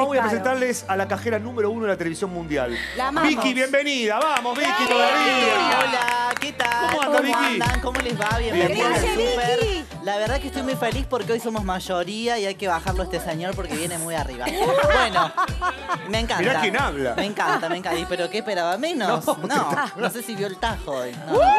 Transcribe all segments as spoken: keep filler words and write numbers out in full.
voy a Claro. presentarles a la cajera número uno de la televisión mundial. La amamos. Vicky, bienvenida. Vamos, Vicky, ¡Bravo! todavía. Hola, ¿qué tal? ¿Cómo anda, Vicky? andan? ¿Cómo les va? Bienvenidos al Gracias, Súper. Vicky. La verdad que estoy muy feliz porque hoy somos mayoría y hay que bajarlo a este señor porque viene muy arriba. Bueno, me encanta. Mirá quién habla. Me encanta, me encanta. ¿Y pero qué esperaba menos? No, No, no, sé si vio el tajo hoy. No, Uh.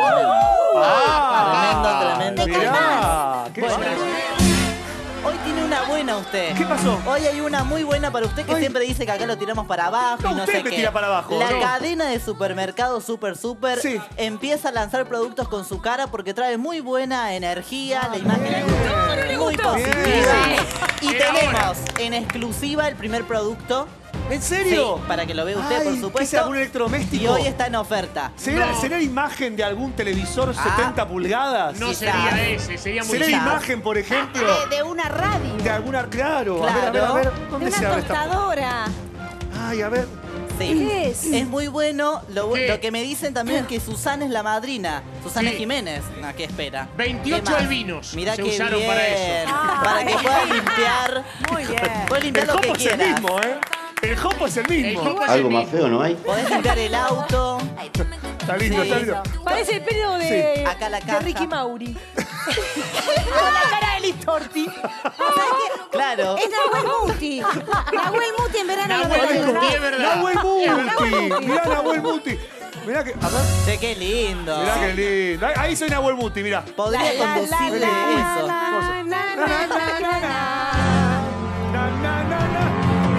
Ah, tremendo, tremendo. mirá, qué Bueno, bueno. hoy tiene una buena usted. ¿Qué pasó? Hoy hay una muy buena para usted que Ay. siempre dice que acá lo tiramos para abajo No, y no usted sé me qué. tira para abajo, La ¿no? cadena de supermercados Super Super Sí. empieza a lanzar productos con su cara porque trae muy buena energía, la imagen es Bien. muy gustó. positiva. Bien. Y tenemos en exclusiva el primer producto. ¿En serio? Sí, para que lo vea usted, Ay, por ¿qué supuesto. es algún electrodoméstico? Y hoy está en oferta. ¿Será, ¿Será la imagen de algún televisor Ah. setenta pulgadas? No Quizás. sería ese, sería muy ¿Será la Quizás. imagen, por ejemplo, De, de una radio. de alguna... Claro, a ver, a ver, a Claro. ver. De ¿Dónde una se abre esta? tostadora. Ay, a ver. Sí. ¿Qué es? Es muy bueno. Lo, bu- ¿Qué? lo que me dicen también es que Susana es la madrina. Susana Sí. Jiménez. ¿A qué espera? veintiocho ¿Qué más? albinos Mirá se qué usaron bien. para eso. Para que pueda limpiar. Muy bien. Puedes limpiar El lo que jopo es el quieras. mismo, ¿eh? El jopo es el El mismo. jopo es Algo el más mismo. feo no hay. Podés limpiar el auto. Está lindo, Sí. está lindo. Parece el pelo de, Sí. Acá la de caja. Ricky Mauri. Con la cara de Listorti. Claro. Es Nahuel Muti. Nahuel Muti en verano lo Nahuel veo. Muti, es verdad. Nahuel Muti. Mirá Nahuel Muti. Mirá que... A ver. Che, qué lindo. Mirá qué lindo. Ahí- Ahí soy Nahuel Muti, mirá. Podría conducirle eso. Na, na, na, na.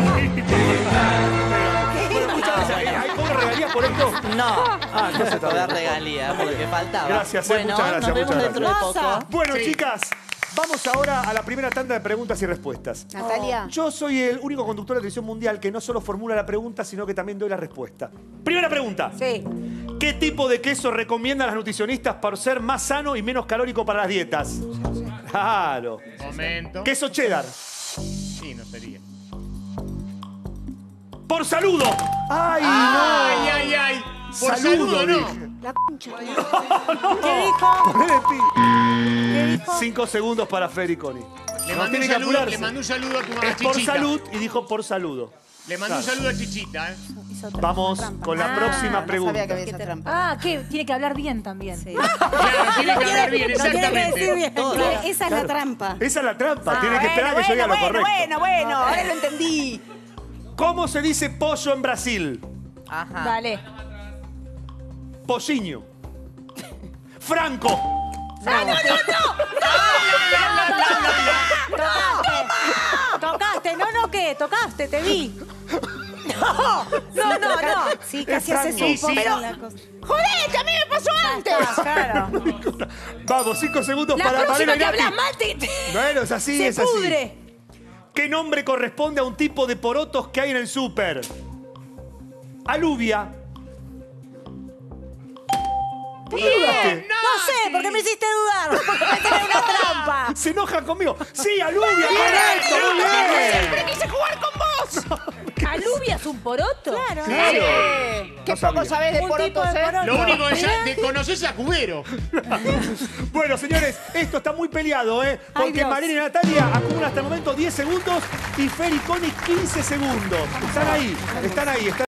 Bueno, muchas gracias. ¿Hay cobro regalía por esto? No. Ah, entonces está Te da bien. regalía, por lo que faltaba. Gracias, eh, bueno, muchas gracias, nos vemos muchas dentro de gracias. poco. Bueno, Sí. chicas, vamos ahora a la primera tanda de preguntas y respuestas. Natalia. Yo soy el único conductor de televisión mundial que no solo formula la pregunta, sino que también doy la respuesta. Primera pregunta. Sí. ¿Qué tipo de queso recomiendan las nutricionistas para ser más sano y menos calórico para las dietas? Claro. Momento. Queso cheddar. Sí, no sería. Por saludo. ¡Ay, Ay, no! ay, ay. Por Saludo, saludo, no. dije. La concha. ¿Qué dijo? Ponele pi. ¿Qué dijo? Cinco segundos para Federiconi. Le No, mandó, tiene un que saludo, apurarse. le mandó un saludo a tu mamá Es por Chichita. salud y dijo por saludo. Le mandó un Claro. saludo a Chichita, ¿eh? Hizo trampa, Vamos trampa. con la Ah, próxima no pregunta. sabía que había esa trampa. Ah, que tiene que hablar bien también. Claro, tiene que hablar bien, Lo tiene que exactamente. decir bien. Todo. Claro, esa es Claro. la trampa. Esa es la trampa. Ah, Tiene que esperar a que yo diga lo correcto. bueno, bueno, ahora lo entendí. ¿Cómo se dice pollo en Brasil? Ajá. Dale. Polliño. Franco. Tocaste, no, no, ¿qué? Tocaste, te vi. No, no, no, no. Sí, casi Es haces Franco. un Sí, sí. poco la cosa. ¡Joder, que a mí me pasó antes! Claro. Vamos, cinco segundos La para próxima Malena que Irati. hablas mal te, te- Bueno, es así, se es así. pudre. ¿Qué nombre corresponde a un tipo de porotos que hay en el súper? Alubia. ¿Por qué dudaste? No sé, porque me hiciste dudar. Porque me tenés una trampa. Se enojan conmigo. Sí, alubia, correcto, muy bien. Siempre quise jugar con vos. ¿Alubia es un poroto? Claro. Claro. Qué No sabía. poco sabés de Un porotos, tipo de ¿eh? poroto. Lo único que ya de conoces a Cubero. Bueno, señores, esto está muy peleado, ¿eh? Ay, Porque Dios. Malena y Natalia acumulan hasta el momento diez segundos y Federiconi quince segundos. Están ahí, están ahí, están